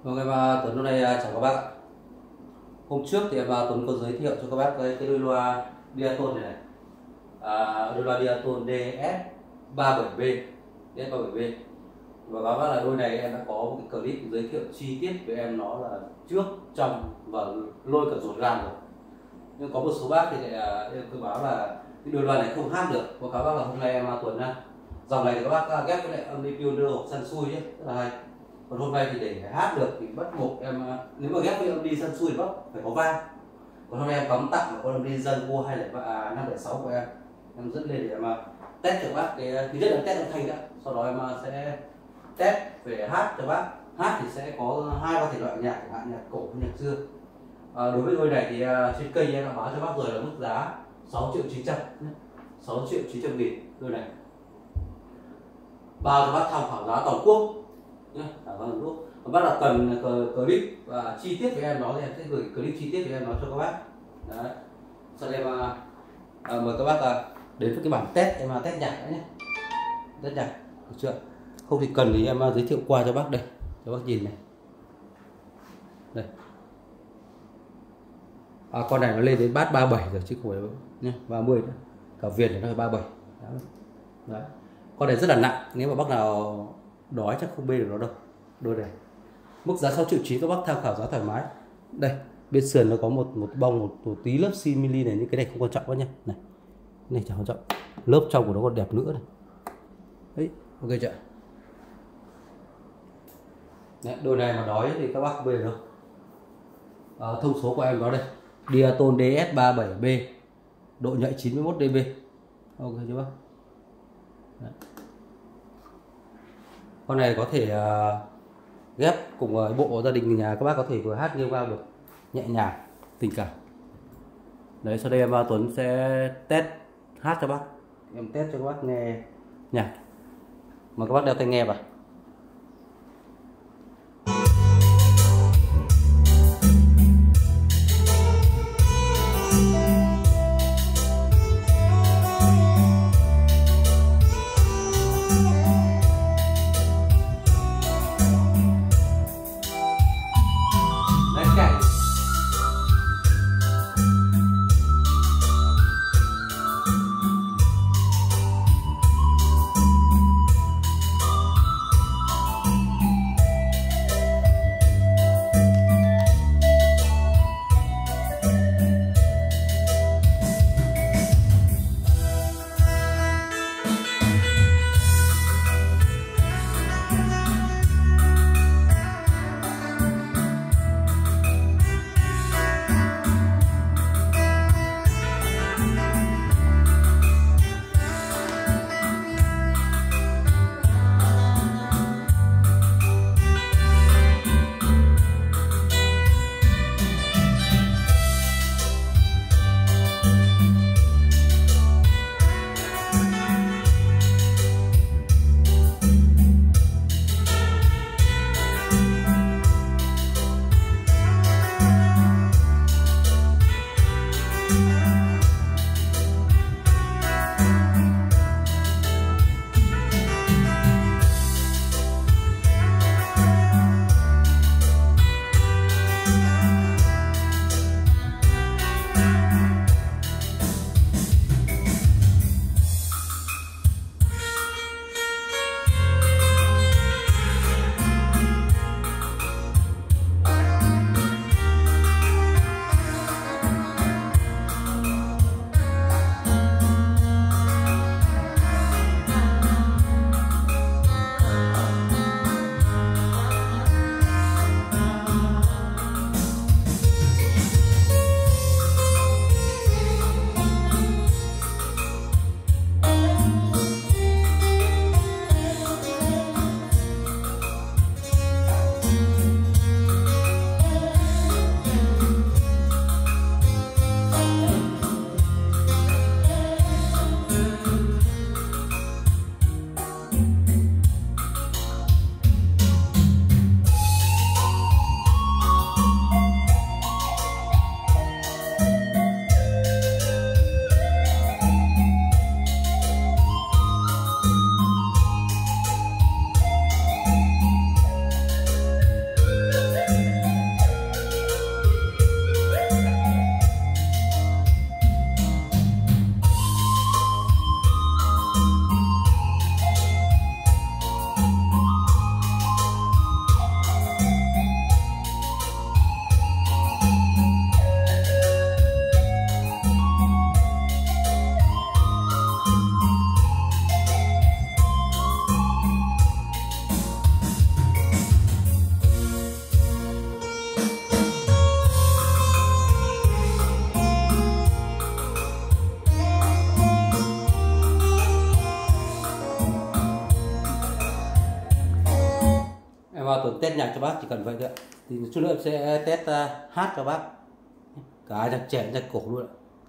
Vâng, Tuấn hôm nay chào các bác. Hôm trước thì Tuấn có giới thiệu cho các bác cái đôi loa Diaton này, đôi loa Diaton DS37B, DS37B. Và báo cáo là đôi này em đã có một cái clip giới thiệu chi tiết với em nó là trước, trong và lôi cả dồn gan rồi. Nhưng có một số bác thì lại em cứ báo là cái đôi loa này không hát được. Báo cáo bác là hôm nay Tuấn dòng này thì các bác ghép với lại âm ly Pioneer hoặc Sansui nhé, rất là hay. Còn hôm nay thì để hát được thì bắt buộc em, nếu mà ghép với âm ly Sansui thì phải có vang. Còn hôm nay em cắm tặng con âm ly Zenvo 506 của em dẫn lên để em test cho bác cái thứ nhất là test âm thanh đã, sau đó em sẽ test về hát cho bác. Hát thì sẽ có hai ba thể loại nhạc, chẳng hạn nhạc cổ, nhạc xưa. Đối với đôi này thì trên kênh em đã báo cho bác rồi là mức giá 6.900.000, 6.900.000 đôi này. Bao cho bác tham khảo giá toàn quốc nhé, toàn quốc. Bác là cần clip và chi tiết với em nó thì em sẽ gửi clip chi tiết với em nó cho các bác. Đấy. Sau đây mời các bác đến với cái bản test, em test nhạc đấy nhé. Test nhạc, được chưa? Không thì cần thì em giới thiệu qua cho bác đây, cho bác nhìn này. Đây. Con này nó lên đến bass 37 rồi chứ không phải nhé, 30 nữa. Cả viền thì nó là 37. Đấy. Con này rất là nặng, nếu mà bác nào đói chắc không bê được nó đâu. Đôi này mức giá 6.900.000, các bác tham khảo giá thoải mái. Đây, bên sườn nó có một bông, một tí lớp simili này, nhưng cái này không quan trọng quá nhé. Này chẳng quan trọng, lớp trong của nó còn đẹp nữa này. Đấy, ok chưa? Đấy, đôi này mà đói thì các bác không bê được đâu. Thông số của em đó đây, Diaton DS37B, độ nhạy 91 dB. Ok chưa bác? Đấy. Con này có thể ghép cùng với bộ gia đình nhà, các bác có thể vừa hát nghe vào được nhẹ nhàng, tình cảm. Đấy, sau đây em Tuấn sẽ test hát cho bác, em test cho các bác nghe nhạc. Mà các bác đeo tai nghe vào. Tuấn test nhạc cho bác, chỉ cần vậy thôi ạ. Thì chút nữa em sẽ test hát cho bác, cả nhạc trẻ nhạc cổ luôn ạ.